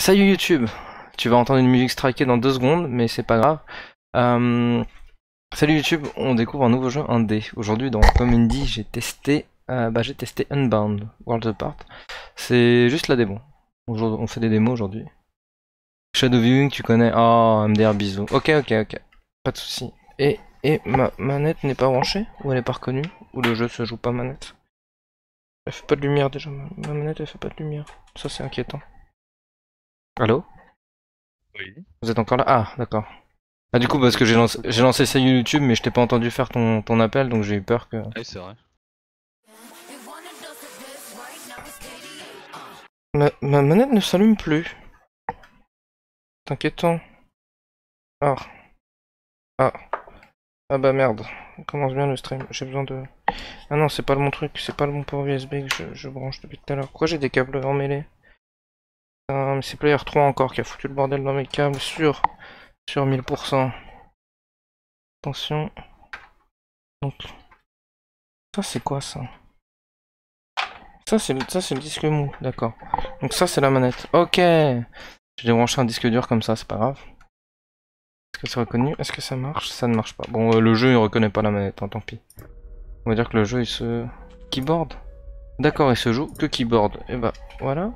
Salut YouTube, tu vas entendre une musique strikée dans 2 secondes, mais c'est pas grave. Euh, Salut YouTube, on découvre un nouveau jeu indé. Aujourd'hui dans Community j'ai testé Unbound Worlds Apart. C'est juste la démo. On fait des démos aujourd'hui. Shadow Viewing, tu connais? Oh, MDR bisous. Ok, pas de souci. Et ma manette n'est pas branchée? Ou elle est pas reconnue? Ou le jeu se joue pas manette? Elle fait pas de lumière déjà, ma manette elle fait pas de lumière. Ça c'est inquiétant. Allô? Oui. Vous êtes encore là? Ah, d'accord. Ah du coup parce que j'ai lancé ça YouTube mais je t'ai pas entendu faire ton appel donc j'ai eu peur que... Oui, c'est vrai. Ma manette ne s'allume plus. C'est inquiétant. Ah. Ah. Ah bah merde. On commence bien le stream. J'ai besoin de... Ah non c'est pas le bon truc, c'est pas le bon port USB que je branche depuis tout à l'heure. Pourquoi j'ai des câbles emmêlés? Ah, mais c'est Player 3 encore qui a foutu le bordel dans mes câbles sur 1000%. Attention. Donc... Ça c'est quoi ça? Ça c'est le disque mou, d'accord. Donc ça c'est la manette. Ok. J'ai débranché un disque dur comme ça, c'est pas grave. Est-ce que c'est reconnu? Est-ce que ça marche? Ça ne marche pas. Bon, le jeu il reconnaît pas la manette, hein, tant pis. On va dire que le jeu il se... Keyboard? D'accord, il se joue que keyboard. Et bah voilà.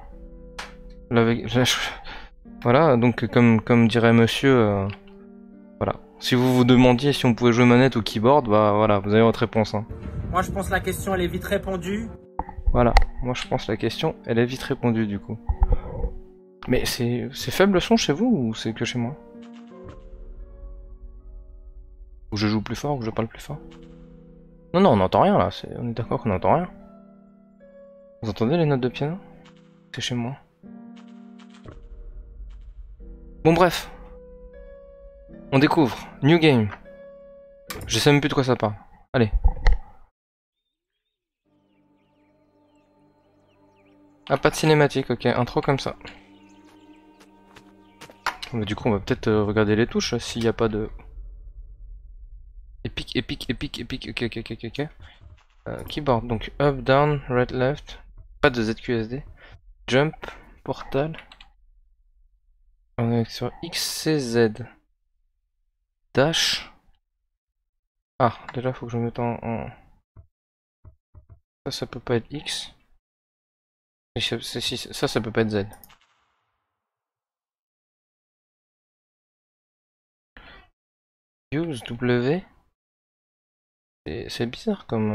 Voilà, donc comme dirait monsieur... voilà. Si vous vous demandiez si on pouvait jouer manette ou keyboard, bah voilà, vous avez votre réponse. Hein. Moi je pense que la question elle est vite répondue. Voilà, moi je pense que la question elle est vite répondue du coup. Mais c'est faible le son chez vous ou c'est que chez moi? Ou je joue plus fort ou je parle plus fort? Non, non, on n'entend rien là, on est d'accord qu'on n'entend rien. Vous entendez les notes de piano? C'est chez moi. Bon bref. On découvre. New game. Je sais même plus de quoi ça parle. Allez. Ah, pas de cinématique, ok. Intro comme ça. Bon, bah, du coup, on va peut-être regarder les touches s'il n'y a pas de... Épique. Ok. Keyboard, donc up, down, right, left. Pas de ZQSD. Jump, portal. On est sur X, C, Z. Dash. Ah, déjà faut que je me mette en... Ça peut pas être X. Et ça peut pas être Z. Use, W. C'est bizarre comme...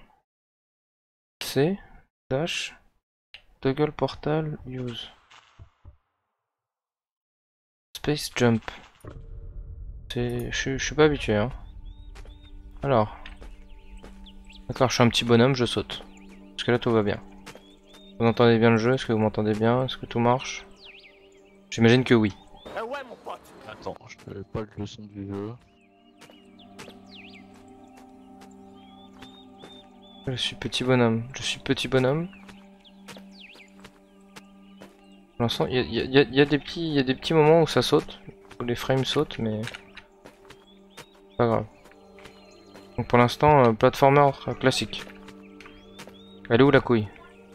C, dash, toggle portal, use. Space jump. Je suis pas habitué, hein. Alors. D'accord, je suis un petit bonhomme, je saute. Parce que là tout va bien. Vous entendez bien le jeu? Est-ce que vous m'entendez bien? Est-ce que tout marche? J'imagine que oui. Attends, je n'avais pas le son du jeu. Je suis petit bonhomme. Pour l'instant, il y a des petits moments où ça saute. Où les frames sautent, mais... Pas grave. Donc pour l'instant, platformer classique. Elle est où la couille?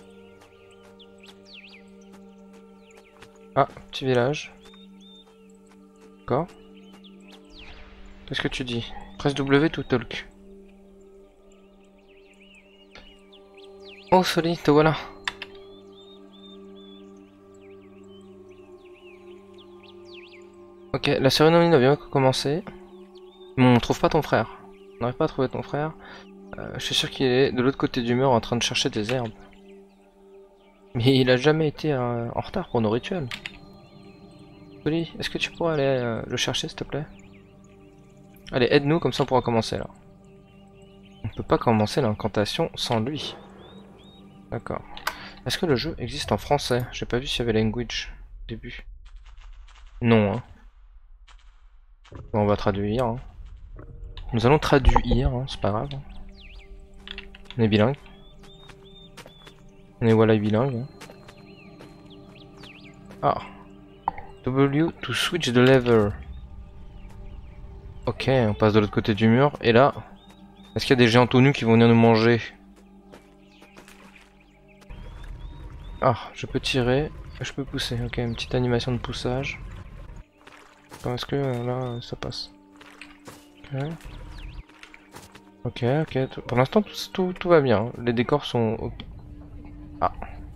Ah, petit village. D'accord. Qu'est-ce que tu dis? Presse W to talk. Oh Soli, te voilà. Ok, la cérémonie doit bien commencer. Mais on trouve pas ton frère. On n'arrive pas à trouver ton frère. Je suis sûr qu'il est de l'autre côté du mur en train de chercher des herbes. Mais il a jamais été en retard pour nos rituels. Soli, est-ce que tu pourrais aller le chercher s'il te plaît? Allez, aide-nous, comme ça on pourra commencer là. On peut pas commencer l'incantation sans lui. D'accord. Est-ce que le jeu existe en français? J'ai pas vu s'il y avait language au début. Non, hein. Bon, on va traduire. Hein. Nous allons traduire, hein, c'est pas grave. On est bilingue. On est voilà bilingue. Ah. W to switch the lever. Ok, on passe de l'autre côté du mur. Et là, est-ce qu'il y a des géants tout nus qui vont venir nous manger? Ah, je peux tirer, je peux pousser. Ok, une petite animation de poussage. Est-ce que là, ça passe? Ok. Ok, pour l'instant, tout va bien. Les décors sont... Ah.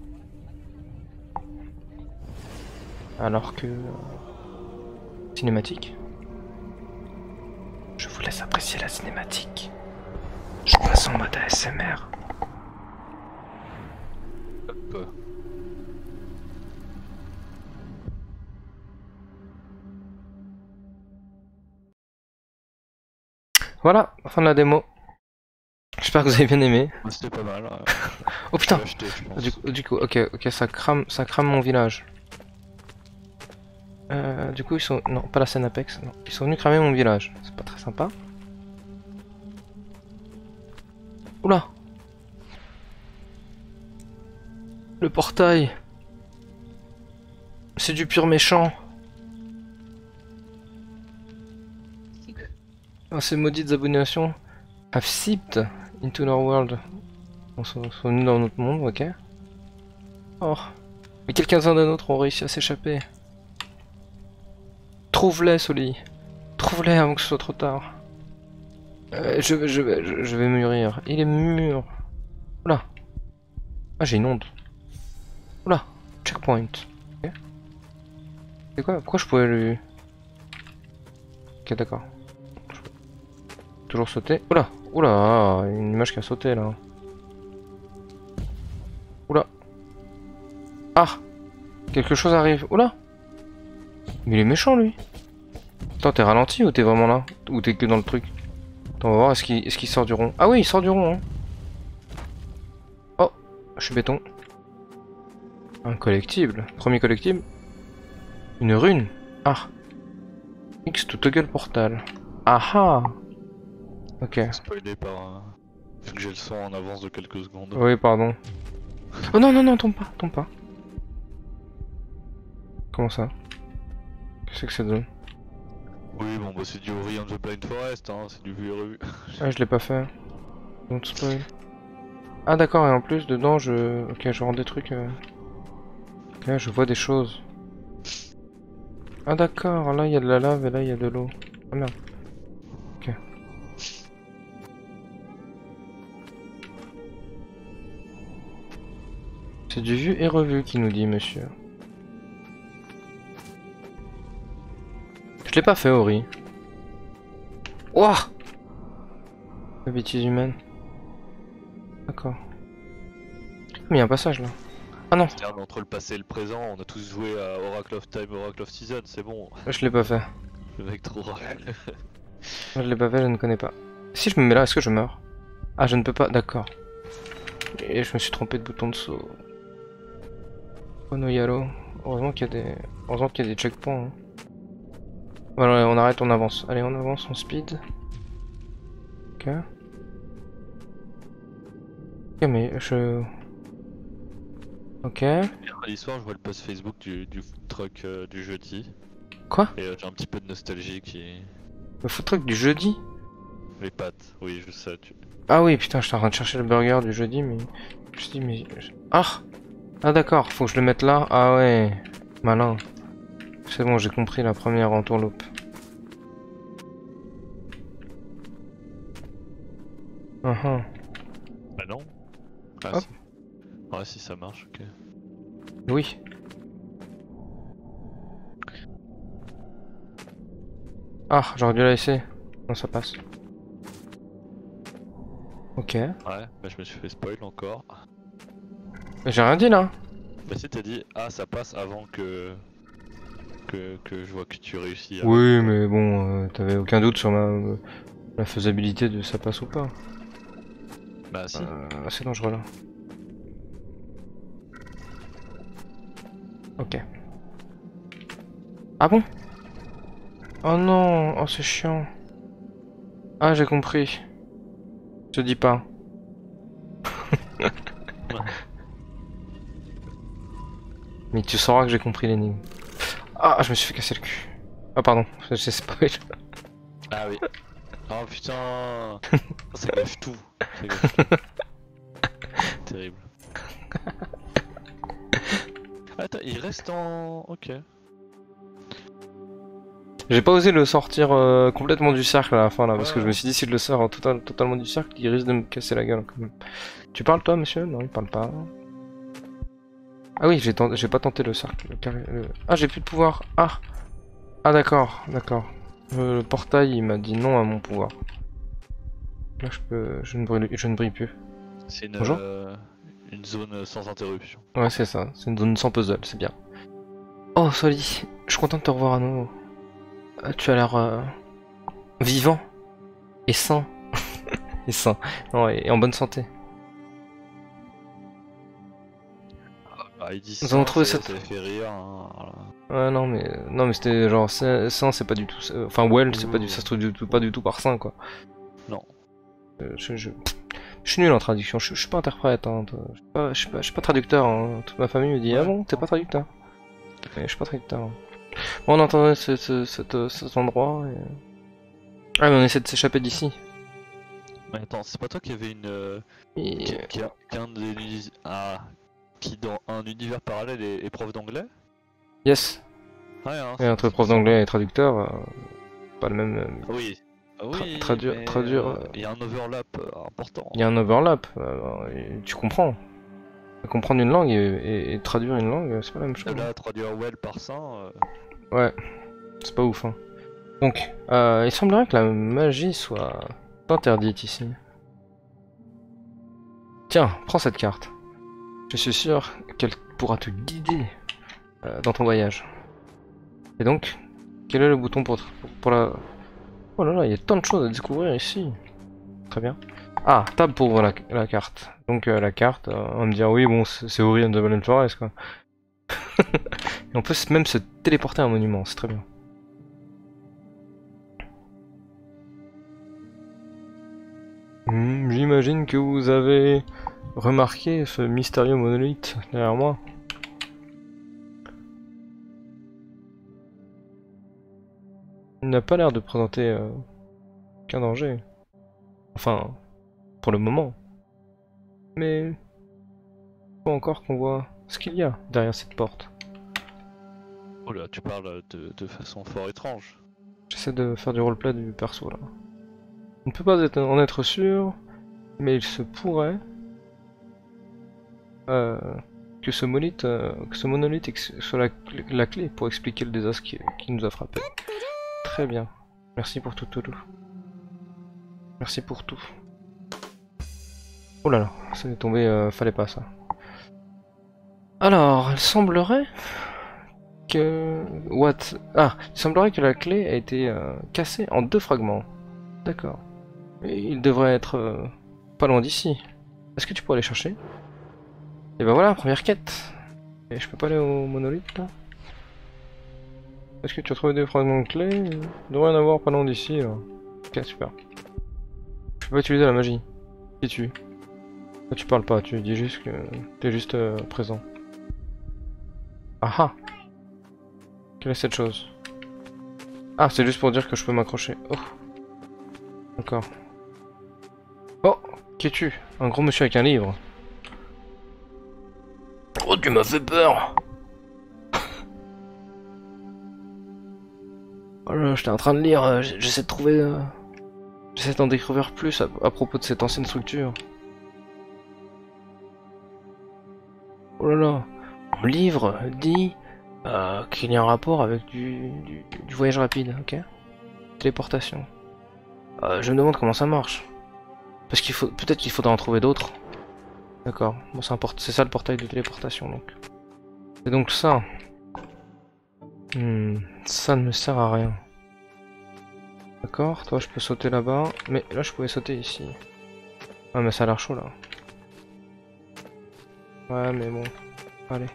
Alors que... Cinématique. Je vous laisse apprécier la cinématique. Je passe en mode ASMR. Hop. Voilà, fin de la démo. J'espère que vous avez bien aimé. C'était pas mal. Oh putain! Acheté, je pense. Du coup, ok, ça crame mon village. Du coup, ils sont... Non, pas la scène Apex, non. Ils sont venus cramer mon village. C'est pas très sympa. Oula! Le portail! C'est du pur méchant! Oh, ces maudites abominations have seeped into our world. Ils sont venus dans notre monde, ok. Oh. Mais quelques-uns d'autres ont réussi à s'échapper. Trouve-les, Soli. Trouve-les avant que ce soit trop tard. Je vais mûrir. Il est mûr. Oula. Ah, j'ai une onde. Oula. Checkpoint. Ok. C'est quoi? Pourquoi je pouvais lui... Ok, d'accord. Toujours sauter. Oula. Oula. Une image qui a sauté là. Oula. Ah. Quelque chose arrive. Oula. Mais il est méchant lui. Attends, t'es ralenti ou t'es vraiment là? Ou t'es que dans le truc? Attends, on va voir, est-ce qu'il sort du rond? Ah oui, il sort du rond, hein. Oh, je suis béton. Un collectible. Premier collectible. Une rune. Ah. X to toggle portal. Ah ah. Ok. Spoilé par... Vu que j'ai le son en avance de quelques secondes. Oui, pardon. Oh non, non, non, tombe pas, tombe pas. Comment ça? Qu'est-ce que c'est cette zone? Oui, bon bah c'est du Ori and the Blind Forest, hein, c'est du vu et revu. Ah, je l'ai pas fait. Don't spoil. Ah d'accord, et en plus dedans je... Ok, je rends des trucs... Ok, je vois des choses. Ah d'accord, là il y a de la lave et là il y a de l'eau. Ah merde. Ok. C'est du vu et revu qui nous dit monsieur. Je l'ai pas fait Ori. Ouah! La bêtise humaine. D'accord. Mais il y a un passage là. Ah non, C'est-à-dire entre le passé et le présent, on a tous joué à Oracle of Time, Oracle of Season, c'est bon. je l'ai pas fait. Le mec trop rare. Je l'ai pas fait, je ne connais pas. Si je me mets là, est-ce que je meurs? Ah, je ne peux pas, d'accord. Et je me suis trompé de bouton de saut. Oh no yalo. Heureusement qu'il y a des... Heureusement qu'il y a des checkpoints. Hein. Voilà, on arrête, on avance. Allez, on avance, on speed. Ok. Ok, mais je... Ok. Lundi soir, je vois le post Facebook du food truck du jeudi. Quoi? Et j'ai un petit peu de nostalgie qui... Le food truck du jeudi? Les pâtes, oui, je sais, tu... Ah oui, putain, j'étais en train de chercher le burger du jeudi, mais... Je me suis dit, mais... Ah! Ah d'accord, faut que je le mette là. Ah ouais, malin. C'est bon, j'ai compris la première entourloupe. Uh-huh. Bah non. Ah Hop. si. Ouais, si ça marche, ok. Oui. Ah, j'aurais dû la laisser. Non, ça passe. Ok. Ouais, bah je me suis fait spoil encore. J'ai rien dit là. Bah si t'as dit, ah ça passe avant que je vois que tu réussis à... Oui, mais bon, t'avais aucun doute sur la faisabilité de ça passe ou pas. Bah si. C'est dangereux là. Ok. Ah bon? Oh non, oh c'est chiant. Ah j'ai compris. Je te dis pas. Mais tu sauras que j'ai compris l'énigme. Ah, je me suis fait casser le cul. Ah pardon, j'ai spoil. Ah oui. Oh putain. Ça gâche tout. Ça gâche tout. Terrible. Attends, il reste en... Ok. J'ai pas osé le sortir complètement du cercle à la fin là, parce que je me Ouais. suis dit si je le sors totalement du cercle, il risque de me casser la gueule quand même. Tu parles toi, monsieur? Non, il parle pas. Ah oui, j'ai pas tenté le cercle. Ah, j'ai plus de pouvoir. Ah, ah d'accord, d'accord. Le portail, il m'a dit non à mon pouvoir. Là, je ne brille plus. C'est Bonjour. une zone sans interruption. Ouais, c'est ça. C'est une zone sans puzzle, c'est bien. Oh, Soli, je suis content de te revoir à nouveau. Tu as l'air vivant et sain. Et sain. Non, et en bonne santé. Ah, il dit Nous avons ça, trouvé ça cette... fait rire. Hein, voilà. Ouais, non, mais c'était genre sain, c'est pas du tout. Enfin, well, c'est pas du, ça se trouve du tout, pas du tout par sain, quoi. Non. Je suis nul en traduction. Je suis pas interprète. Hein. Je suis pas traducteur. Hein. Toute ma famille me dit Ouais. ah bon, t'es pas traducteur. Mais je suis pas traducteur. Hein. Bon, on entendait cet endroit. Et... Ah, mais on essaie de s'échapper d'ici. Mais attends, c'est pas toi qui avait une... Et... qu'un des... Ah... Qui dans un univers parallèle est prof d'anglais? Yes. Ouais, hein, Et entre c'est prof ça. d'anglais et traducteur, pas le même. Oui. Ah oui, Traduire, mais traduire. il y a un overlap important. Il y a un overlap. Et tu comprends. Comprendre une langue et traduire une langue, c'est pas la même chose. Là, traduire well par saint... Ouais, c'est pas ouf. Hein. Donc, il semblerait que la magie soit interdite ici. Tiens, prends cette carte. Je suis sûr qu'elle pourra te guider dans ton voyage. Et donc, quel est le bouton pour la... Oh là là, il y a tant de choses à découvrir ici. Très bien. Ah, table pour ouvrir la carte. Donc la carte, on va me dire oui, bon, c'est Ori and the Blind Forest, quoi. Et on peut même se téléporter à un monument, c'est très bien. J'imagine que vous avez remarqué ce mystérieux monolithe derrière moi. Il n'a pas l'air de présenter aucun danger. Enfin, pour le moment. Mais... faut encore qu'on voit ce qu'il y a derrière cette porte. Oh là, tu parles de façon fort étrange. J'essaie de faire du roleplay du perso là. On ne peut pas en être sûr, mais il se pourrait que ce monolithe soit la clé pour expliquer le désastre qui nous a frappé. Très bien. Merci pour tout, Toulouse. Merci pour tout. Oh là là, ça est tombé, fallait pas ça. Alors, il semblerait que... il semblerait que la clé a été cassée en 2 fragments. D'accord. Et il devrait être pas loin d'ici. Est-ce que tu pourrais aller chercher? Et ben voilà, première quête. Et je peux pas aller au monolithe là? Est-ce que tu as trouvé des fragments de clé? Il devrait y en avoir pas loin d'ici là. Ok, super. Je peux pas utiliser la magie. Qui tu? Là, tu parles pas, tu dis juste que t'es juste présent. Ah ah! Quelle est cette chose? Ah, c'est juste pour dire que je peux m'accrocher. Oh! D'accord. Oh! Qui es-tu? Un gros monsieur avec un livre. Oh, tu m'as fait peur! Oh là, j'étais en train de lire, j'essaie de trouver... J'essaie d'en découvrir plus à propos de cette ancienne structure. Oh là là, mon livre dit qu'il y a un rapport avec du voyage rapide, ok? Téléportation. Je me demande comment ça marche. Parce qu'il faut, peut-être qu'il faudra en trouver d'autres. D'accord, bon, c'est ça le portail de téléportation donc. C'est donc ça. Ça ne me sert à rien. D'accord, toi je peux sauter là-bas, mais là je pouvais sauter ici. Ouais mais ça a l'air chaud là. Ouais mais bon, allez.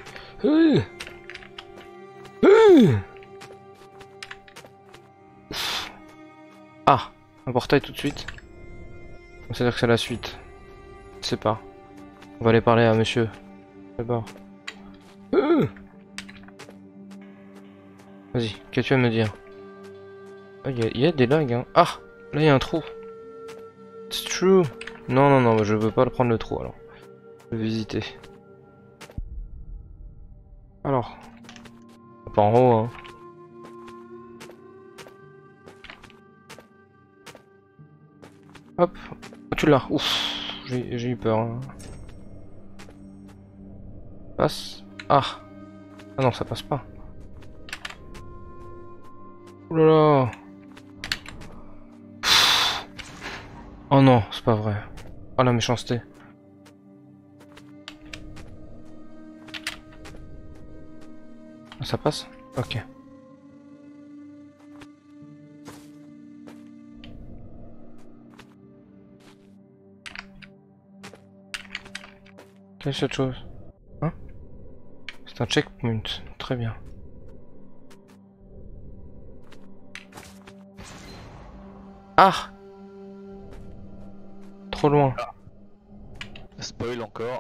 Ah, un portail tout de suite. C'est-à-dire que c'est la suite. Je sais pas. On va aller parler à monsieur. D'abord. Vas-y, qu'est-ce que tu vas me dire? Il y a des lags, hein. Ah! Là, il y a un trou. It's true. Non, non, non, je veux pas prendre le trou, alors. Je vais visiter. Alors. Pas en haut, hein. Hop. Oh, tu l'as. Ouf. J'ai eu peur. Hein. Passe. Ah. Ah non, ça passe pas. Oh là là. Oh non, c'est pas vrai. Oh la méchanceté. Ça passe? Ok. Quelle est cette chose? Hein? C'est un checkpoint. Très bien. Ah! Trop loin. Spoil encore.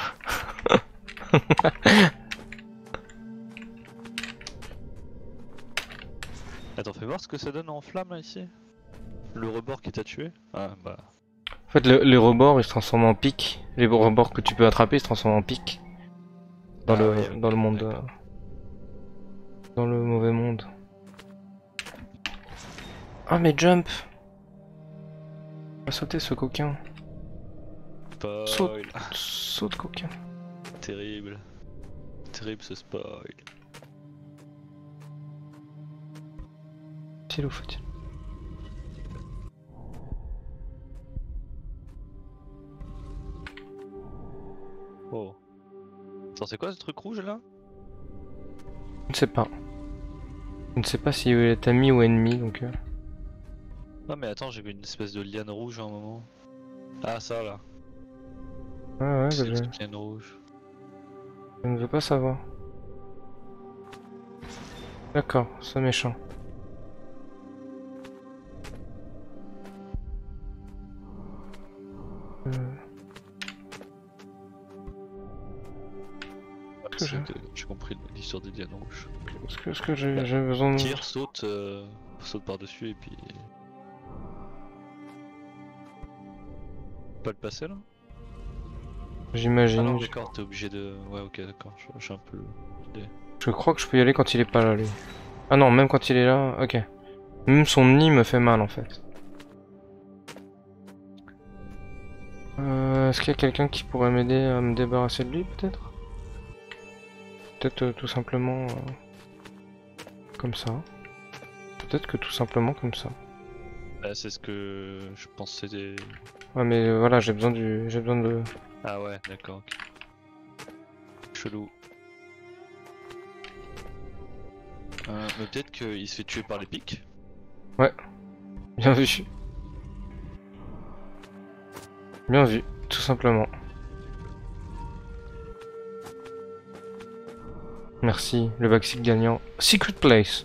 Attends, fais voir ce que ça donne en flamme là ici. Le rebord qui t'a tué. Ah bah. En fait, les rebords ils se transforment en pic. Les rebords que tu peux attraper ils se transforment en pic. Dans Ah oui, dans le monde. d'accord. Dans le mauvais monde. Ah, mais jump! Va sauter ce coquin. Spoil. Saute coquin. Terrible. Terrible ce spoil. Faut-il ou faut-il? Oh. Attends, c'est quoi ce truc rouge là? Je ne sais pas. Je ne sais pas s'il est ami ou ennemi donc. Non mais attends, j'ai vu une espèce de liane rouge à un moment. Ah ça là. Ouais, C'est bah, une petite liane rouge. je ne veux pas savoir. D'accord, c'est méchant. Ouais, c'est que j'ai compris l'histoire des lianes rouges. Est-ce que j'ai besoin de... Tire, saute, saute par-dessus et puis... Pas le passer là? Ah J'imagine. non d'accord, t'es obligé de... Ouais ok d'accord, je suis un peu... Je crois que je peux y aller quand il est pas là, lui. Ah non, même quand il est là, ok. Même son nid me fait mal, en fait. Est-ce qu'il y a quelqu'un qui pourrait m'aider à me débarrasser de lui, peut-être? Peut-être tout simplement... comme ça. Peut-être que tout simplement comme ça. Bah c'est ce que je pensais des... Ouais, mais voilà, j'ai besoin de... Ah ouais, d'accord, ok. Chelou. Mais peut-être qu'il se fait tuer par les pics. Ouais. Bien vu. Bien vu, tout simplement. Merci, le vaccin gagnant. Secret place.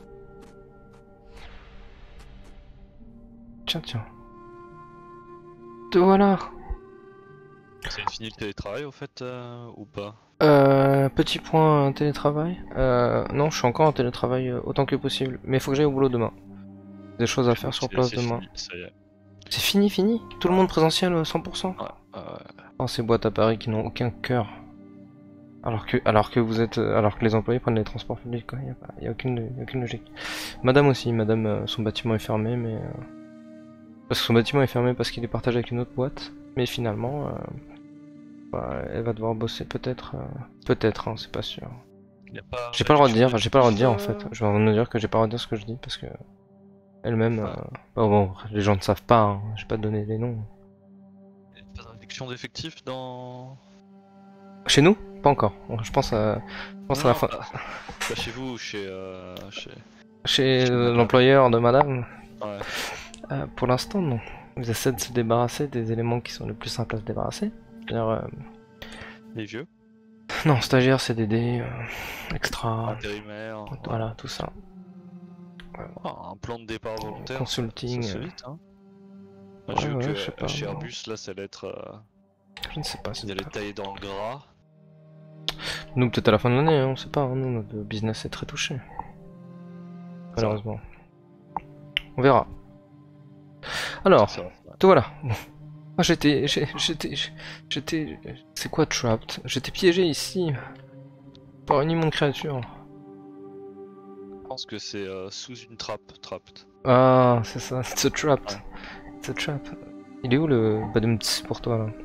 Tiens, tiens. Te voilà. C'est fini le télétravail au fait, ou pas? Petit point télétravail. Non, je suis encore en télétravail autant que possible. Mais il faut que j'aille au boulot demain. Des choses à faire sur place demain. Fini, ça y est. C'est fini, fini? Tout le monde présentiel 100%? Ouais, Oh, ces boîtes à Paris qui n'ont aucun cœur. Alors que vous êtes, alors que les employés prennent les transports publics, quoi. Y a aucune logique. Madame aussi, madame, son bâtiment est fermé, mais parce que son bâtiment est fermé parce qu'il est partagé avec une autre boîte. Mais finalement, bah, elle va devoir bosser peut-être, peut-être, hein, c'est pas sûr. y a pas... J'ai pas le droit de dire, enfin, j'ai pas le droit de dire en fait. Je vais en dire que j'ai pas le droit de dire ce que je dis parce que elle-même, Ouais. bon, les gens ne savent pas, hein. J'ai pas donné les noms. Y a pas de réduction d'effectifs dans... Chez nous? Pas encore. Je pense à la fin. Pas chez vous ou chez... Chez l'employeur de madame, Ouais. pour l'instant, non. Ils essaient de se débarrasser des éléments qui sont les plus simples à se débarrasser. C'est-à-dire, Les vieux? non, stagiaire, CDD, extra, Intérimaire... voilà, tout ça. Ah, un plan de départ volontaire, Consulting, ça se fait vite, hein. Moi, ouais, j'ai vu ouais, que je sais pas, chez moi. Airbus, là, ça allait être... Je ne sais pas. ils allaient tailler dans le gras. Nous, peut-être à la fin de l'année, hein, on sait pas. Hein, nous, notre business est très touché. Malheureusement. On verra. Alors, Ça va. te voilà. Bon. Moi, c'est quoi trapped? J'étais piégé ici. par une immonde créature. Je pense que c'est sous une trappe, trapped. Ah, c'est ça, it's a trap. Ouais. It's a trap. Il est où le badumts pour toi là?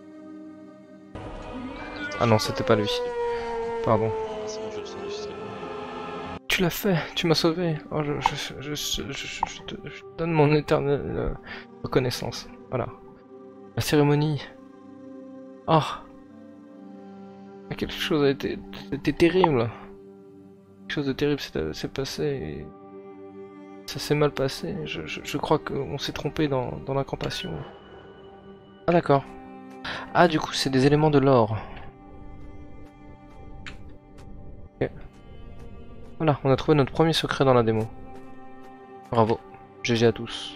Ah non, c'était pas lui. Pardon. Ah, c'est bon, je le sens du stream. Tu l'as fait, tu m'as sauvé. Oh, je te donne mon éternelle reconnaissance. Voilà. La cérémonie. Ah. Quelque chose a été terrible. Quelque chose de terrible s'est passé. Et ça s'est mal passé. Je crois qu'on s'est trompé dans l'incantation. Ah d'accord. Ah du coup c'est des éléments de l'or. Ok. Voilà, on a trouvé notre premier secret dans la démo. Bravo. GG à tous.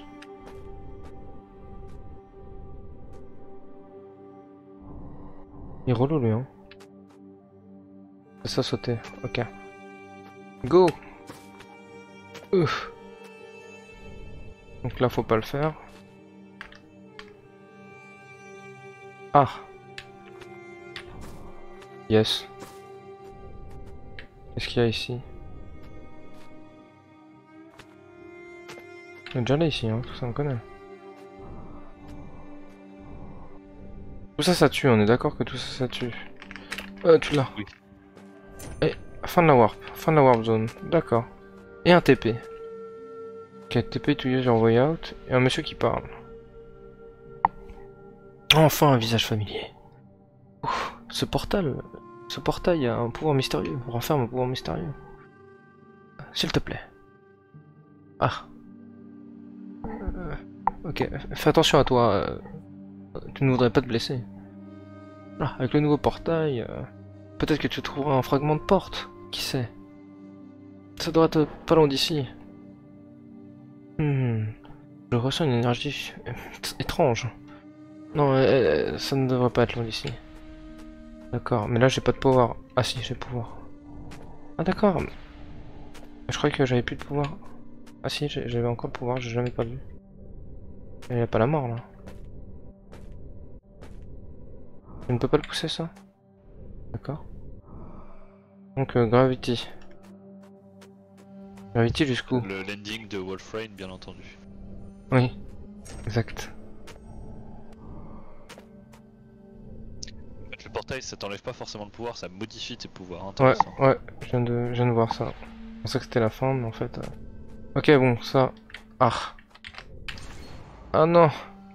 Il est relou lui hein. C'est ça sauter, ok. Go. Ouf. Donc là faut pas le faire. Ah. Yes. Qu'est-ce qu'il y a ici? On est déjà là ici, hein, tout ça on connaît. Tout ça ça tue, on est d'accord que tout ça ça tue. Tu l'as. Oui. Et fin de la warp zone, d'accord. Et un TP. Ok, TP to use your way out, et un monsieur qui parle. Enfin un visage familier. Ouf, ce portail a un pouvoir mystérieux, renferme un pouvoir mystérieux. S'il te plaît. Ah. Ok, fais attention à toi. Tu ne voudrais pas te blesser. Ah, avec le nouveau portail, peut-être que tu trouveras un fragment de porte. Qui sait? Ça doit être pas loin d'ici. Je ressens une énergie étrange. Non, ça ne devrait pas être loin d'ici. D'accord, mais là j'ai pas de pouvoir. Ah si, j'ai pouvoir. Ah d'accord. Je croyais que j'avais plus de pouvoir. Ah si, j'avais encore le pouvoir, j'ai jamais pas vu. Il a pas la mort là. Je ne peux pas le pousser ça? D'accord. Donc Gravity. Gravity jusqu'où? Le landing de Wolfrain, bien entendu. Oui, exact. En fait, le portail, ça t'enlève pas forcément le pouvoir, ça modifie tes pouvoirs. Ouais, Intéressant. ouais, je viens de voir ça. Je pensais que c'était la fin, mais en fait... Ok, bon, ça... Ah. Ah non.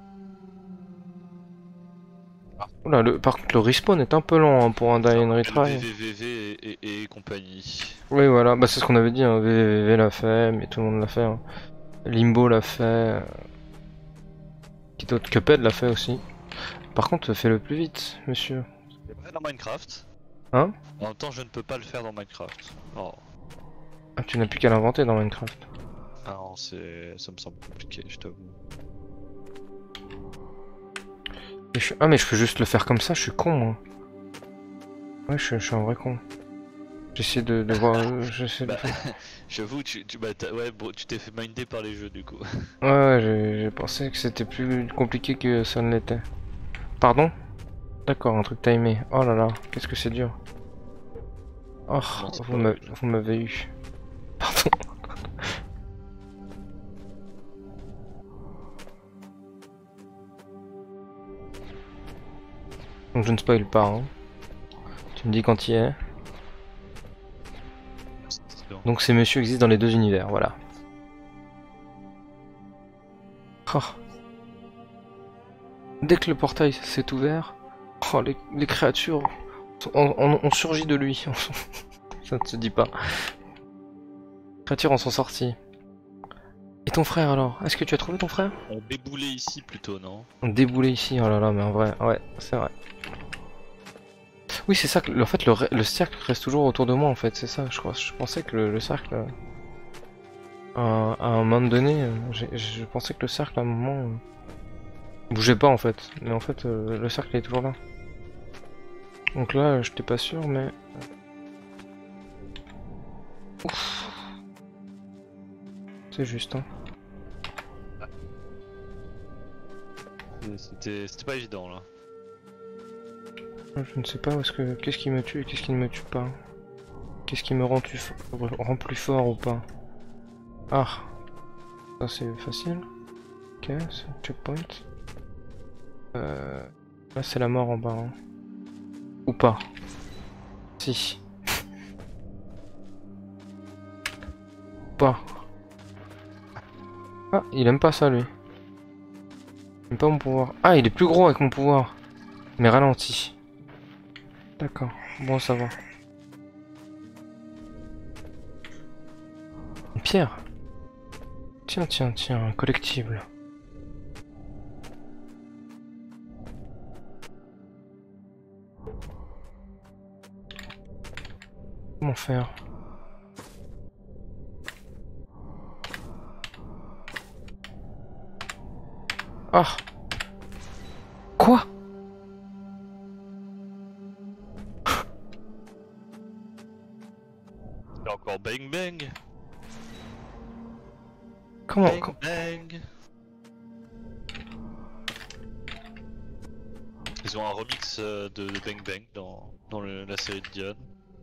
Oula, par contre, le respawn est un peu lent hein, pour un die and retry. VVVV et compagnie. Oui, voilà, bah c'est ce qu'on avait dit, hein. VVVV l'a fait, mais tout le monde l'a fait. Hein. Limbo l'a fait. Qui d'autre? Cuphead l'a fait aussi. Par contre, fais-le plus vite, monsieur. Dans Minecraft. Hein? En même temps, je ne peux pas le faire dans Minecraft. Oh. Ah, tu n'as plus qu'à l'inventer dans Minecraft. Ah non, ça me semble compliqué, je t'avoue. Ah, mais je peux juste le faire comme ça, je suis con, moi. Ouais, je suis un vrai con. J'essaie de voir. J'essaie de... J'avoue, ouais, bon, tu t'es fait minder par les jeux du coup. Ouais, j'ai pensé que c'était plus compliqué que ça ne l'était. Pardon? D'accord, un truc timé. Oh là là, qu'est-ce que c'est dur. Oh, vous m'avez eu. Pardon. Donc je ne spoil pas, hein. Tu me dis quand il est. Donc ces messieurs existent dans les deux univers, voilà. Oh. Dès que le portail s'est ouvert, oh, les créatures ont surgi de lui. Ça ne se dit pas. Les créatures en sont sorties. Et ton frère alors? Est-ce que tu as trouvé ton frère? On déboulait ici plutôt, non? On déboulait ici, oh là là, mais en vrai, ouais, c'est vrai. Oui, c'est ça, en fait, le cercle reste toujours autour de moi, en fait, c'est ça, je crois. Je pensais que le cercle... à un moment donné, je pensais que le cercle, à un moment... bougeait pas, en fait. Mais en fait, le cercle est toujours là. Donc là, j'étais pas sûr, mais... Ouf. C'est juste, hein. C'était pas évident, là. Je ne sais pas qu'est-ce qui me tue et qu'est-ce qui ne me tue pas. Qu'est-ce qui me rend, rend plus fort ou pas? Ah, ça c'est facile. Ok, c'est un checkpoint. Là c'est la mort en bas. Hein. Ou pas? Si. Pas. Ah, il aime pas ça lui. Il aime pas mon pouvoir. Ah, il est plus gros avec mon pouvoir. Mais ralenti. D'accord. Bon, ça va. Une pierre. Tiens, tiens, tiens, un collectible. Comment faire? Ah! Quoi? Et encore bang bang. Comment? Bang bang. Ils ont un remix de Bang Bang dans la série de Dion.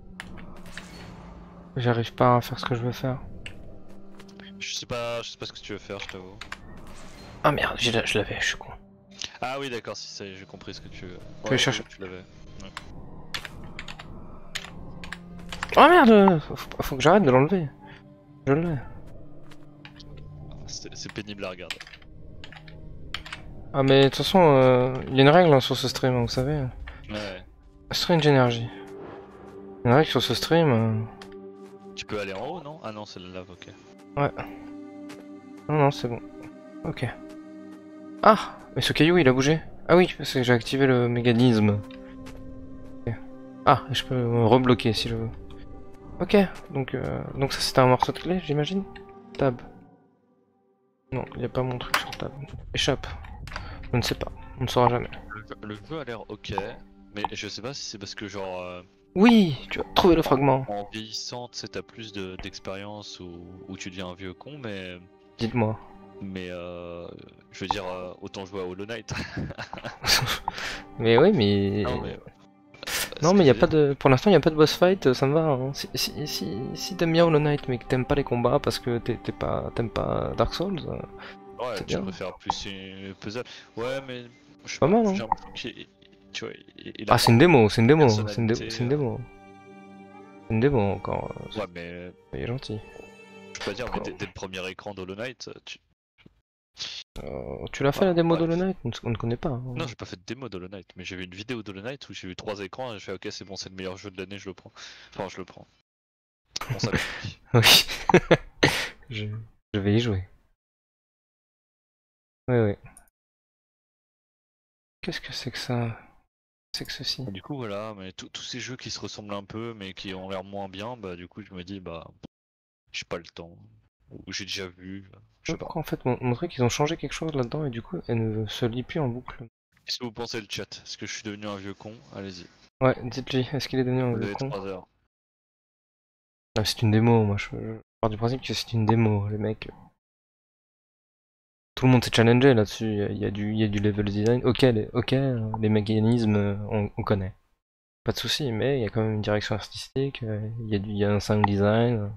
J'arrive pas à faire ce que je veux faire. Je sais pas ce que tu veux faire, je t'avoue. Ah merde, je l'avais, je suis con. Ah oui d'accord, si ça y est, j'ai compris ce que tu veux. Je vais chercher. Tu l'avais. Ouais. Oh merde! Faut que j'arrête de l'enlever. Je l'ai. C'est pénible à regarder. Ah mais de toute façon, il y a une règle hein, sur ce stream, hein, vous savez. Ouais. Strange Energy. Il y a une règle sur ce stream. Tu peux aller en haut, non? Ah non, c'est la lave, ok. Ouais. Non, non, c'est bon. Ok. Ah! Mais ce caillou, il a bougé. Ah oui, parce que j'ai activé le mécanisme. Ok. Ah, je peux me rebloquer si je veux. Ok, donc ça c'était un morceau de clé, j'imagine? Tab. Non, il n'y a pas mon truc sur tab. Échappe. Je ne sais pas, on ne saura jamais. Le jeu a l'air ok, mais je sais pas si c'est parce que genre... Oui, tu as trouvé le fragment. En vieillissant, tu sais, t'as plus d'expérience ou tu deviens un vieux con, mais... Dites-moi. Mais je veux dire, autant jouer à Hollow Knight. Mais oui, mais... Non, mais il y a pas de... Pour l'instant, il n'y a pas de boss fight, ça me va. Hein. Si t'aimes bien Hollow Knight, mais que t'aimes pas les combats parce que t'aimes pas Dark Souls... ouais, tu bien. préfères plus une puzzle. Ouais, mais... Je sais Pas mal, hein. j'ai l'impression tu vois, il a Ah, c'est une démo, c'est une démo, c'est une personnalité, démo. C'est une démo encore. Ouais, mais... Il est gentil. Je peux pas dire, mais dès le premier écran d'Hollow Knight, Tu l'as fait la démo ouais. d'Hollow Knight? On ne connaît pas. Hein. Non, j'ai pas fait de démo d'Hollow Knight, mais j'ai vu une vidéo d'Hollow Knight où j'ai vu 3 écrans et j'ai fait ok, c'est bon, c'est le meilleur jeu de l'année, je le prends. Enfin, je le prends. Bon, ça Oui. je vais y jouer. Oui, oui. Qu'est-ce que c'est que ça? C'est que ceci? Du coup, voilà, mais tous ces jeux qui se ressemblent un peu mais qui ont l'air moins bien, bah du coup, je me dis, bah, j'ai pas le temps. Ou j'ai déjà vu, je sais pas. En fait, montrer qu'ils ont changé quelque chose là-dedans et du coup, elle ne se lit plus en boucle. Qu'est-ce que vous pensez le chat? Est-ce que je suis devenu un vieux con? Allez-y. Ouais, dites-lui, est-ce qu'il est devenu un Vous vieux avez con? 3 heures. Ah, c'est une démo, moi je pars du principe que c'est une démo, les mecs. Tout le monde s'est challengé là-dessus, il y a du level design. Ok, les mécanismes, on connaît. Pas de soucis, mais il y a quand même une direction artistique, il y a un sound design.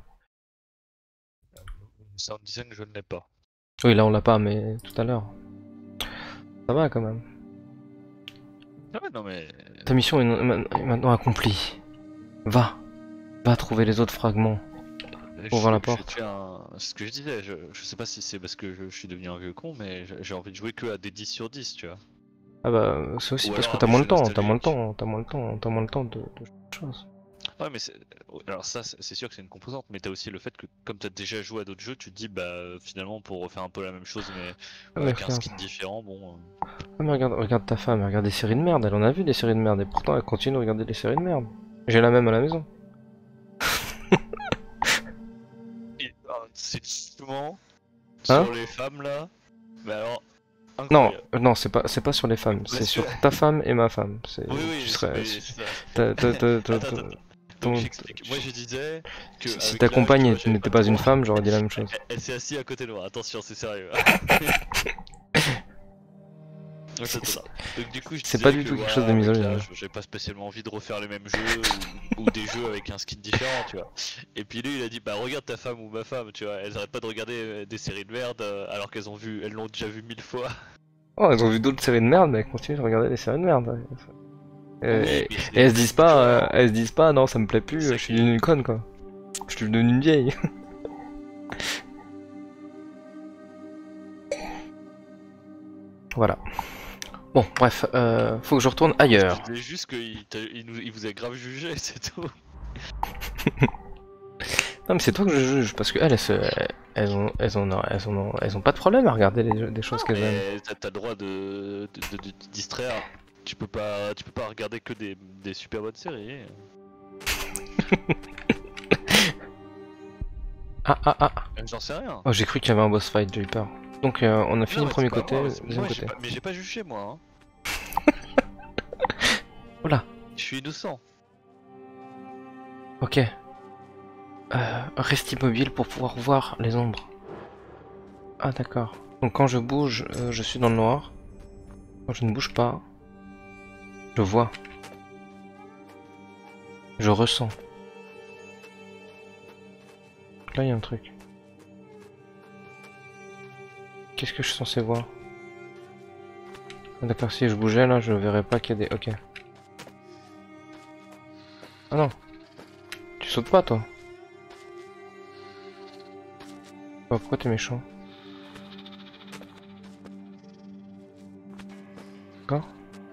Sound design, je ne l'ai pas. Oui, là on l'a pas, mais tout à l'heure. Ça va quand même. Ah ouais, non mais... Ta mission est maintenant accomplie. Va trouver les autres fragments. Ouvre la porte. Ce que je disais, je sais pas si c'est parce que je suis devenu un vieux con, mais j'ai envie de jouer que à des 10 sur 10, tu vois. Ah bah, c'est aussi Ou parce alors que un t'as moins le jeu temps, nostalgique. t'as moins le temps de choses. Ouais, mais alors ça, c'est sûr que c'est une composante, mais t'as aussi le fait que comme t'as déjà joué à d'autres jeux, tu te dis, bah finalement, pour refaire un peu la même chose, mais Ah, avec mais un regarde. skin différent, bon... Ah mais regarde ta femme, elle regarde des séries de merde, elle en a vu des séries de merde, et pourtant elle continue de regarder des séries de merde. J'ai la même à la maison. C'est souvent Hein sur les femmes là, mais alors... Non, incroyable. non, c'est pas sur les femmes, c'est sur ta femme et ma femme. Oui, Tu je serais... sais, mais c'est ça. Attends. Donc j'explique. Moi je disais que Si avec ta l'âge, compagne tu vois, j'avais n'était pas une trop- femme, j'aurais dit la même chose. Elle s'est assise à côté de moi, attention, c'est sérieux. Ouais, c'est ça. Donc du coup, je C'est disais pas du que, tout quelque voilà, chose de avec misogyne. l'âge, j'ai pas spécialement envie de refaire les mêmes jeux ou des jeux avec un skin différent, tu vois. Et puis lui, il a dit, bah regarde ta femme ou ma femme, tu vois, elles arrêtent pas de regarder des séries de merde alors elles l'ont déjà vu 1000 fois. Oh, elles ont vu d'autres séries de merde, mais elles continuent de regarder des séries de merde. Oui, Et, mais c'est et elles se du disent pas, genre. elles se disent pas, non, ça me plaît plus, C'est je suis qui- devenue une conne, quoi. Je suis devenue une vieille. Voilà. Bon, bref, faut que je retourne ailleurs. Je disais juste qu'il vous a grave jugé, c'est tout. Non, mais c'est toi que je juge, parce que elles ont pas de problème à regarder des choses qu'elles aiment. Mais t'as le droit de te distraire. Tu peux pas regarder que des super bonnes séries. Ah, ah, ah. J'en sais rien. Oh, j'ai cru qu'il y avait un boss fight, j'ai eu peur. Donc, on a fini Non, le mais premier c'est pas côté, moi, deuxième côté. mais j'ai pas jugé moi. Hein. Oula, Je suis innocent. ok. Reste immobile pour pouvoir voir les ombres. Ah, d'accord. Donc, quand je bouge, je suis dans le noir. Quand je ne bouge pas, je vois. Je ressens. Là, il y a un truc. Qu'est-ce que je suis censé voir? Ah, d'accord, si je bougeais là, je verrais pas qu'il y a des... Ok. Ah non. Tu sautes pas, toi? Oh, pourquoi t'es méchant? D'accord.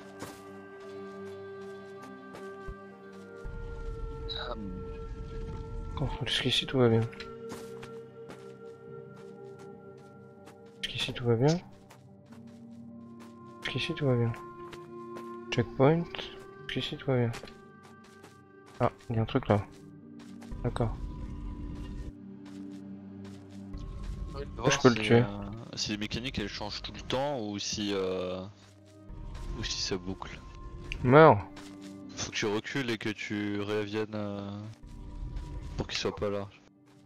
Bon, jusqu'ici tout va bien. Jusqu'ici tout va bien. Jusqu'ici tout va bien. Checkpoint. Jusqu'ici tout va bien. Ah, il y a un truc là. D'accord. Je peux le tuer. Si les mécaniques elles changent tout le temps ou si ça boucle. Meurs. Faut que tu recules et que tu reviennes pour qu'il soit pas là.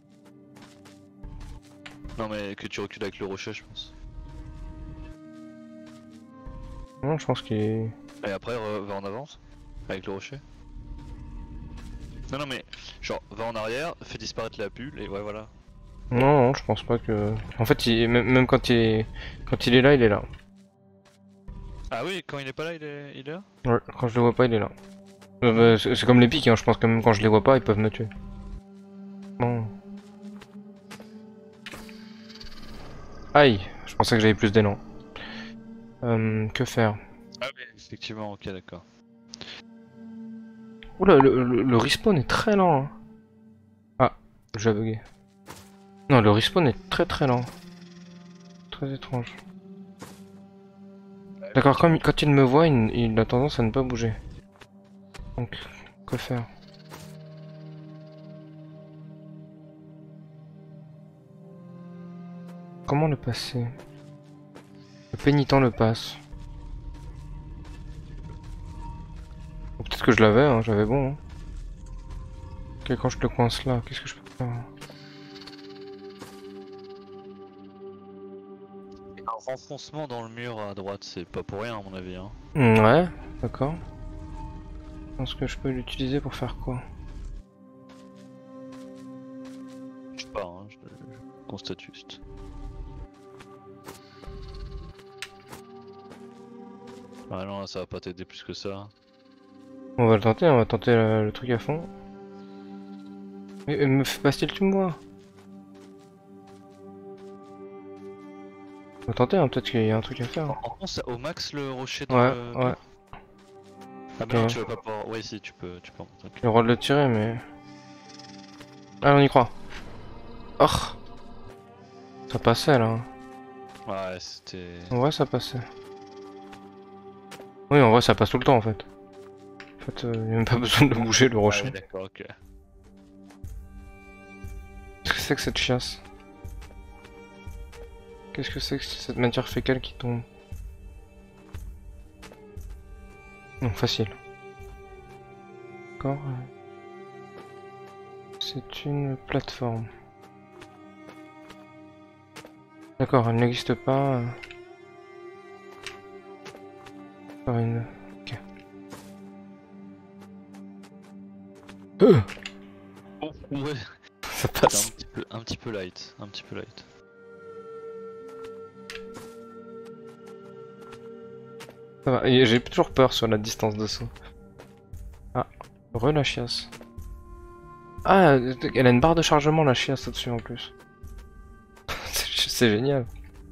Non mais que tu recules avec le rocher je pense. Non, je pense qu'il est... Et après va en avance avec le rocher. Non non mais genre va en arrière, fais disparaître la bulle et ouais voilà. Non, non, je pense pas que... En fait, même quand il est là, il est là. Ah oui quand il est pas là il est là. Ouais, quand je le vois pas, il est là. Bah, c'est comme les pics, hein. Je pense que même quand je les vois pas, ils peuvent me tuer. Bon. Aïe, je pensais que j'avais plus d'élan. Que faire? Ah oui effectivement ok d'accord. Oula, le respawn est très lent. Hein. Ah, j'ai bugué. Non, le respawn est très très lent. Très étrange. D'accord, quand il me voit, il a tendance à ne pas bouger. Donc, que faire? Comment le passer? Le pénitent le passe. Ou peut-être que je l'avais, hein, j'avais bon. Hein. Ok, quand je le coince là, qu'est-ce que je peux faire? Un renfoncement dans le mur à droite c'est pas pour rien à mon avis hein. Ouais, d'accord. Je pense que je peux l'utiliser pour faire quoi? Je sais pas hein, je constate juste. Ah non, ça va pas t'aider plus que ça. On va tenter le truc à fond. Mais me fais pas style, tu me vois. On va tenter, hein, peut-être qu'il y a un truc à faire. En France, au max le rocher dans Ouais, le... ouais. Ah bah non, tu vas pas pouvoir... Ouais si, tu peux en monter. J'ai le droit de le tirer, mais... Ah, on y croit. Oh, ça passait là. Ouais, c'était... En vrai, ça passait. Oui, en vrai, ça passe tout le temps en fait. En fait, il n'y a même pas besoin de bouger le Ah rocher. ouais, d'accord, ok. Qu'est-ce que c'est que cette chiasse? Qu'est-ce que c'est que cette matière fécale qui tombe? Non, facile. D'accord. C'est une plateforme. D'accord, elle n'existe pas. Faire une... Ok. Oh, ouais, Ça c'est passe. un petit peu light, un petit peu light. Ça va. Et j'ai toujours peur sur la distance de saut. Ah, la chiasse. Ah, elle a une barre de chargement la chiasse au-dessus en plus. C'est génial.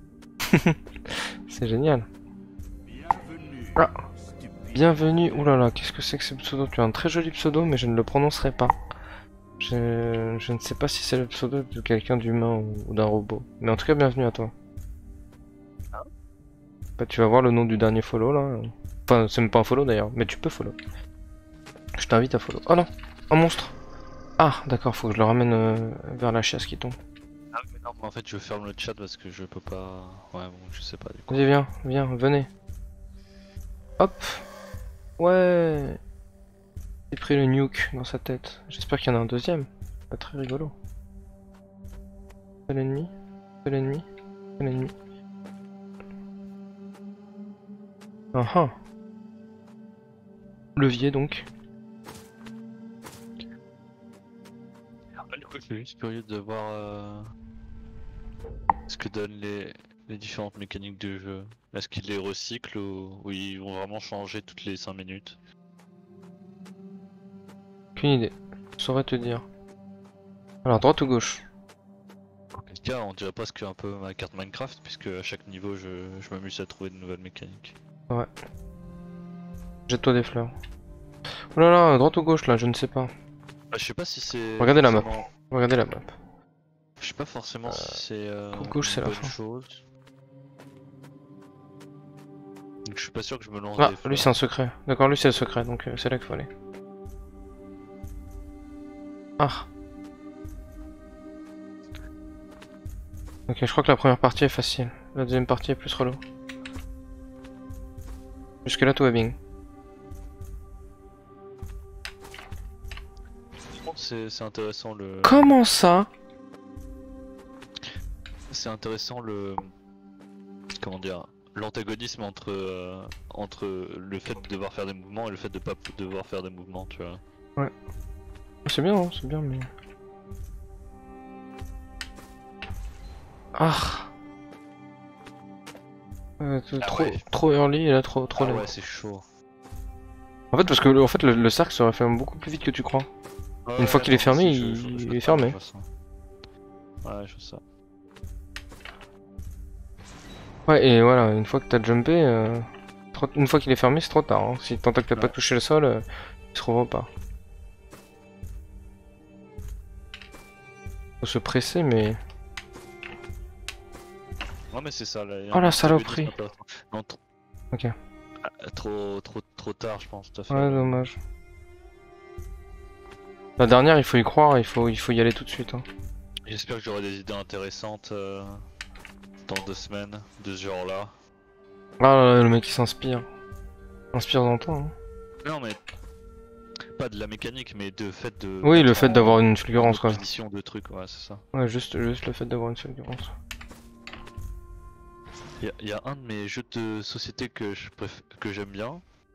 C'est génial. Ah. Bienvenue. Oulala, qu'est-ce que c'est que ce pseudo? Tu as un très joli pseudo, mais je ne le prononcerai pas. Je ne sais pas si c'est le pseudo de quelqu'un d'humain ou d'un robot. Mais en tout cas, bienvenue à toi. Bah, tu vas voir le nom du dernier follow là. Enfin, c'est même pas un follow d'ailleurs, mais tu peux follow. Je t'invite à follow. Oh non, un monstre. Ah, d'accord, faut que je le ramène vers la chasse qui tombe. Ah mais non, mais en fait je ferme le chat parce que je peux pas... Ouais bon, je sais pas du coup. Vas-y, viens, viens, venez. Hop. Ouais. J'ai pris le nuke dans sa tête. J'espère qu'il y en a un deuxième. Pas très rigolo. Seul ennemi. Seul ennemi. Seul ennemi. Ah ah. Levier donc. Du coup, je suis juste curieux de voir ce que donnent les différentes mécaniques de jeu. Est-ce qu'ils les recyclent ou ils vont vraiment changer toutes les 5 minutes? Aucune idée. Je saurais te dire. Alors, droite ou gauche? En quel cas, on dirait presque un peu ma carte Minecraft, puisque à chaque niveau je m'amuse à trouver de nouvelles mécaniques. Ouais. Jette-toi des fleurs. Oh là là, droite ou gauche là, je ne sais pas. Ah, je sais pas si c'est. Regardez la map. forcément- Regardez la map. Je sais pas forcément si c'est gauche, une c'est la bonne fin. chose. Donc je suis pas sûr que je me lance Ah, des fleurs. lui c'est un secret. D'accord, lui c'est le secret, donc c'est là qu'il faut aller. Ah. Ok, je crois que la première partie est facile. La deuxième partie est plus relou. Jusque là tout va bien. Je pense que c'est intéressant le. Comment ça? C'est intéressant le. Comment dire? L'antagonisme entre le fait de devoir faire des mouvements et le fait de pas devoir faire des mouvements, tu vois. C'est bien, hein, c'est bien, mais... Ah. Trop, ouais. trop early et là trop Ah late. ouais, c'est chaud. En fait, parce que le cercle se referme beaucoup plus vite que tu crois. Une fois qu'il est fermé, il est fermé. Je vois ça. Ouais, je vois ça. Ouais, et voilà, une fois que t'as jumpé, une fois qu'il est fermé, c'est trop tard. Hein. Si tant que t'as pas touché le sol, il se rouvre pas. Faut se presser, mais... Ouais, mais c'est ça. Là, Oh la saloperie. Non, Ok. trop tard, je pense. Tout à fait. Ouais, dommage. La dernière, il faut y croire, il faut y aller tout de suite. Hein. J'espère que j'aurai des idées intéressantes dans 2 semaines de ce genre-là. Ah là là, le mec il s'inspire. Inspire dans le temps. Hein. Non, mais pas de la mécanique, mais de fait de. Oui, le fait d'avoir une fulgurance, quoi. Position de trucs, ouais, c'est ça. Ouais, juste le fait d'avoir une fulgurance. Il y a un de mes jeux de société que j'aime bien.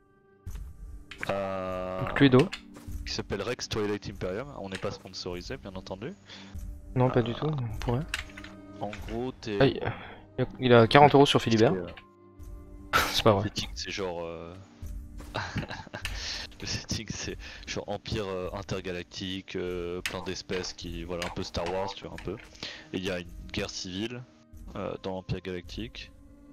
Cluedo? Qui s'appelle Rex Twilight Imperium. On n'est pas sponsorisé, bien entendu. Non, pas du tout, on pourrait. En gros, t'es. Aïe, il a 40 € sur Philibert. C'est pas Le vrai. setting, c'est genre. Le setting, c'est genre empire intergalactique, plein d'espèces qui. Voilà, un peu Star Wars, tu vois, un peu. Et il y a une guerre civile dans l'Empire galactique.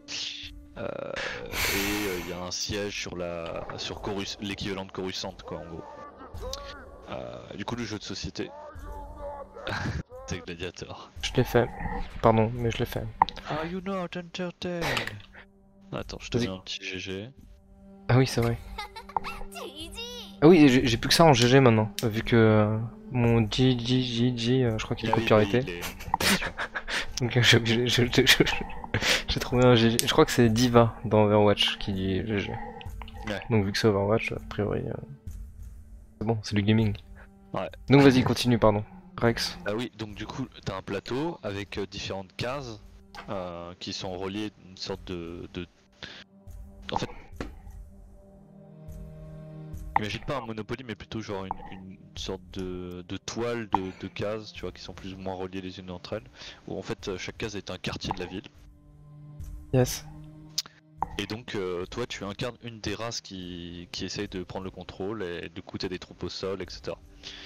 Et il y a un siège sur l'équivalent de Coruscant, quoi, en gros. Du coup, le jeu de société. C'est Gladiator. Je l'ai fait. Pardon, mais je l'ai fait. Are you not entertained? Attends, je te mets un petit GG. Ah oui, c'est vrai. Ah oui, j'ai plus que ça en GG maintenant, vu que mon GG, je crois qu'il est copyrighté. Donc j'ai trouvé un GG. Je crois que c'est Diva dans Overwatch qui dit GG. Ouais. Donc vu que c'est Overwatch, a priori, c'est bon, c'est du gaming. Ouais. Donc vas-y, continue, pardon. Rex. Ah oui, donc du coup, t'as un plateau avec différentes cases qui sont reliées d'une sorte de... En fait, Imagine pas un Monopoly, mais plutôt genre une sorte de toile de cases, tu vois, qui sont plus ou moins reliées les unes entre elles, où en fait chaque case est un quartier de la ville. Yes. Et donc toi tu incarnes une des races qui essaye de prendre le contrôle et du coup t'as des troupes au sol, etc.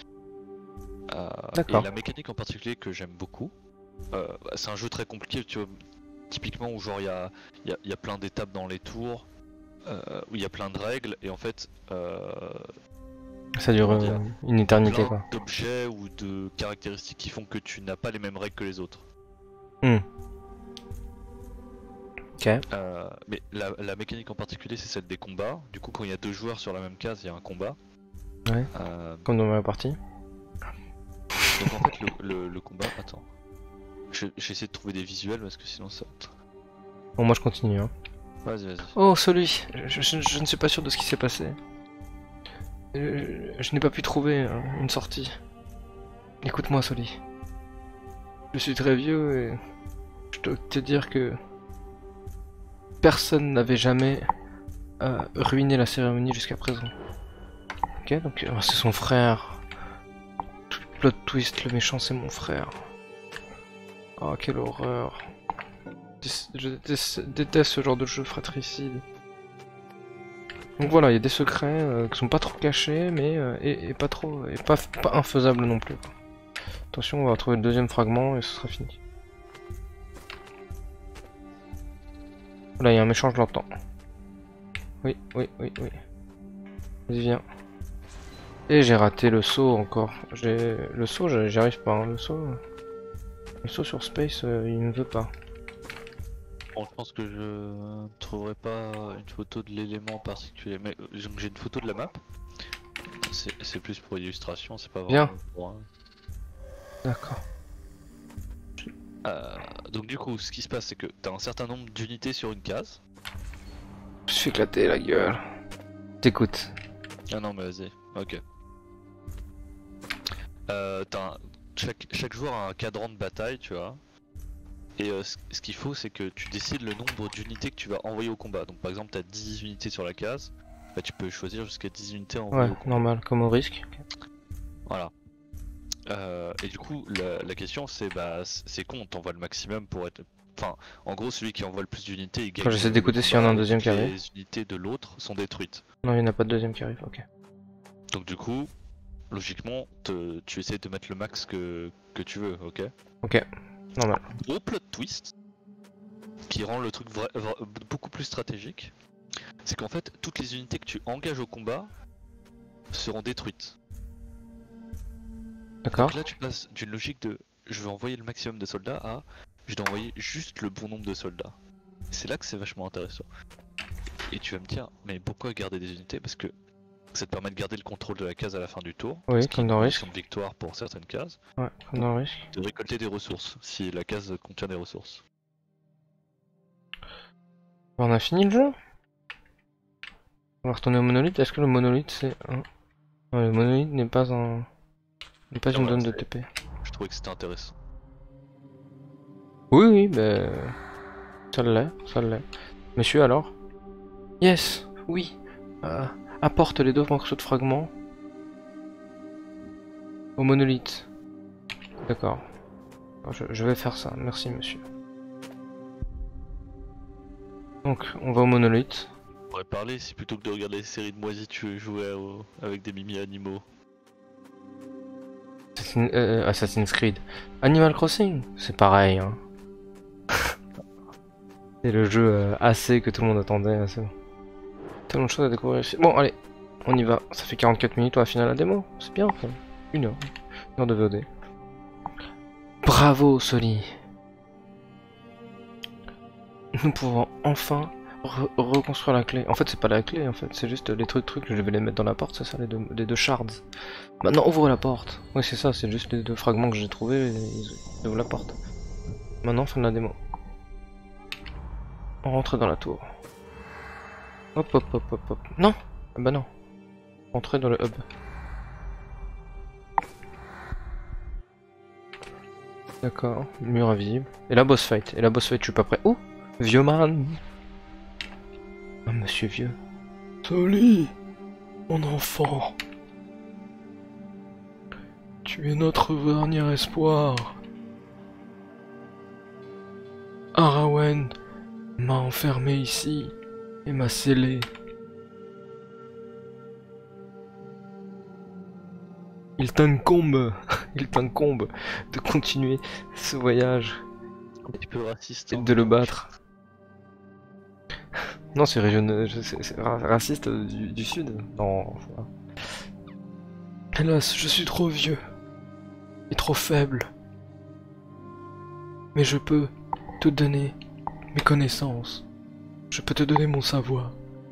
Et D'accord. la mécanique en particulier que j'aime beaucoup, c'est un jeu très compliqué, tu vois, typiquement où genre il y a plein d'étapes dans les tours, où il y a plein de règles, et en fait Ça dure comment dire, une éternité plein quoi. d'objets ou de caractéristiques qui font que tu n'as pas les mêmes règles que les autres. Ok. Mais la mécanique en particulier c'est celle des combats, du coup quand il y a deux joueurs sur la même case il y a un combat. Ouais. Comme dans ma partie. Donc en fait le combat, attends, j'essaie de trouver des visuels parce que sinon ça... Bon, moi je continue. Hein. Vas-y. Oh, celui je ne suis pas sûr de ce qui s'est passé. Je n'ai pas pu trouver une sortie. Écoute-moi, Soli. Je suis très vieux et je dois te dire que personne n'avait jamais ruiné la cérémonie jusqu'à présent. Ok, donc c'est son frère. Tout plot twist, le méchant c'est mon frère. Oh, quelle horreur. Je déteste ce genre de jeu fratricide. Donc voilà, il y a des secrets qui sont pas trop cachés, mais et pas trop, et pas infaisables non plus. Quoi. Attention, on va trouver le deuxième fragment et ce sera fini. Là, il y a un méchant, je l'entends. Oui. Vas-y, viens. Et j'ai raté le saut encore. Le saut, j'y arrive pas. Hein. Le saut sur Space, il ne veut pas. Bon, je pense que je ne trouverai pas une photo de l'élément particulier, mais j'ai une photo de la map. C'est plus pour illustration, c'est pas vraiment pour... D'accord. Donc du coup, ce qui se passe, c'est que t'as un certain nombre d'unités sur une case. Je me suis éclaté la gueule. T'écoutes. Ah non, mais vas-y, ok. Chaque joueur a un cadran de bataille, tu vois. Et ce qu'il faut, c'est que tu décides le nombre d'unités que tu vas envoyer au combat. Donc par exemple, t'as 10 unités sur la case, bah, tu peux choisir jusqu'à 10 unités envoyées au combat. Normal, comme au risque. Voilà. Et du coup, la question c'est, bah, c'est con, t'envoies le maximum pour être... Enfin, en gros, celui qui envoie le plus d'unités, il gagne. Quand j'essaie d'écouter s'il y en a un deuxième qui arrive. Les unités de l'autre sont détruites. Non, il n'y en a pas de deuxième qui arrive, ok. Donc du coup, logiquement, tu essaies de mettre le max que tu veux, ok? Ok, normal. Gros plot twist, qui rend le truc beaucoup plus stratégique, c'est qu'en fait, toutes les unités que tu engages au combat seront détruites. D'accord. Donc là, tu passes d'une logique de je veux envoyer le maximum de soldats à je dois envoyer juste le bon nombre de soldats. C'est là que c'est vachement intéressant. Et tu vas me dire, mais pourquoi garder des unités? Parce que ça te permet de garder le contrôle de la case à la fin du tour. Oui, ce qui comme dans est une Risk. condition de victoire pour certaines cases. Ouais, comme dans Risk. De récolter des ressources, si la case contient des ressources. On a fini le jeu. On va retourner au monolithe. Est-ce que le monolithe c'est un... Non, le monolithe n'est pas un... n'est pas une zone de TP. Je trouvais que c'était intéressant. Oui, bah... ça l'est. Monsieur, alors? Yes, oui. Apporte les 2 morceaux de fragments au monolithe. D'accord. Je vais faire ça, merci monsieur. Donc, on va au monolithe. On pourrait parler si plutôt que de regarder des séries de moisis, tu jouais avec des mimi animaux. Assassin's Creed. Animal Crossing, c'est pareil. Hein. C'est le jeu AC que tout le monde attendait. C'est bon. Tellement de choses à découvrir ici. Bon, allez, on y va. Ça fait 44 minutes, on va finir la démo. C'est bien, enfin. Une heure de VOD. Bravo, Soli. Nous pouvons enfin reconstruire la clé. En fait, c'est pas la clé, en fait. C'est juste les trucs que je vais les mettre dans la porte, c'est ça, les deux shards. Maintenant, ouvre la porte. Oui, c'est ça, c'est juste les 2 fragments que j'ai trouvés. Ils ouvrent la porte. Maintenant, fin de la démo. On rentre dans la tour. Hop. Non! Ah bah non. Entrer dans le hub. D'accord, mur invisible. Et la boss fight. Je suis pas prêt. Oh! Vieux man! Oh, monsieur vieux. Soli! Mon enfant. Tu es notre dernier espoir. Arawen m'a enfermé ici et m'a scellé. Il t'incombe de continuer ce voyage Un petit peu raciste. et hein. de le battre. Non, c'est régional, c'est raciste du sud. Non. Voilà. Hélas, je suis trop vieux et trop faible. Mais je peux te donner mes connaissances. Je peux te donner mon savoir.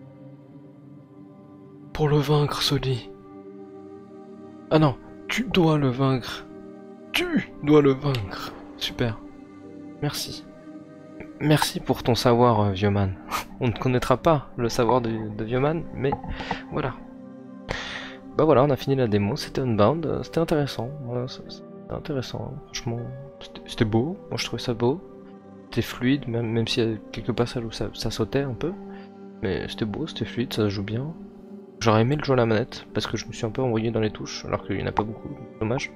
Pour le vaincre, Soli. Ah non, tu dois le vaincre. Tu dois le vaincre. Super. Merci. Merci pour ton savoir, vieux man. On ne connaîtra pas le savoir de vieux man, mais voilà. Bah voilà, on a fini la démo, c'était Unbound, c'était intéressant. Voilà, c'était intéressant, hein. Franchement, c'était beau. Moi je trouvais ça beau. C'était fluide, même s'il y a quelques passages où ça sautait un peu. Mais c'était beau, c'était fluide, ça se joue bien. J'aurais aimé le jouer à la manette, parce que je me suis un peu envoyé dans les touches, alors qu'il n'y en a pas beaucoup, dommage.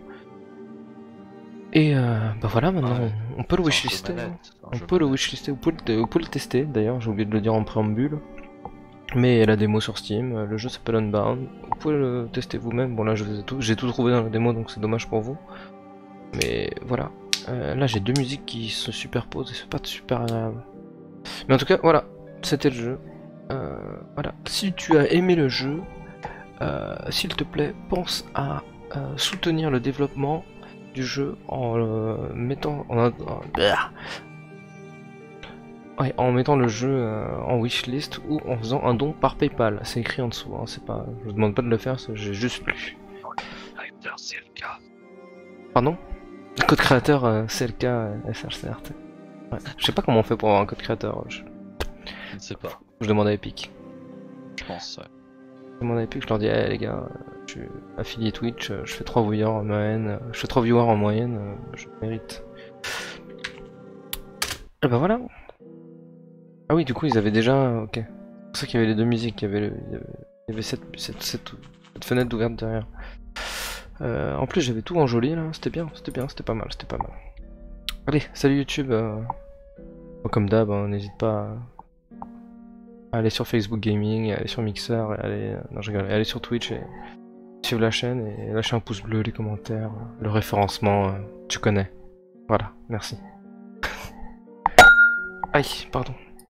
Et bah voilà, maintenant Ouais. on peut le C'est un jeu wishlister. manette, Hein. c'est un On jeu peut le manette. wishlister, vous pouvez le tester d'ailleurs, j'ai oublié de le dire en préambule. Mais il y a la démo sur Steam, le jeu s'appelle Unbound, vous pouvez le tester vous-même. Bon là j'ai tout trouvé dans la démo donc c'est dommage pour vous. Mais voilà, là j'ai deux musiques qui se superposent et c'est pas super agréable. Mais en tout cas voilà, c'était le jeu. Voilà, si tu as aimé le jeu, s'il te plaît, pense à soutenir le développement du jeu en mettant en mettant le jeu en wishlist ou en faisant un don par PayPal. C'est écrit en dessous, hein, c'est pas, je vous demande pas de le faire, j'ai juste lu. C'est le cas. Pardon? Le code créateur CLK SHCRT. Ouais. Je sais pas comment on fait pour avoir un code créateur. Je ne sais pas, Je demande à Epic. je pense. Ouais. Je demande à Epic, je leur dis, hey, les gars, je suis affilié Twitch, je fais 3 viewers en moyenne, je mérite. Et bah voilà. Ah oui, du coup, ils avaient déjà. Ok. C'est pour ça qu'il y avait les deux musiques, il y avait cette fenêtre ouverte derrière. En plus, j'avais tout enjoli là, c'était bien, c'était pas mal, c'était pas mal. Allez, salut YouTube. Comme d'hab, hein, n'hésite pas à aller sur Facebook Gaming, à aller sur Mixer, et aller. Non, je rigole, aller sur Twitch et suivre la chaîne et lâcher un pouce bleu, les commentaires, le référencement, tu connais. Voilà, merci. Aïe, pardon.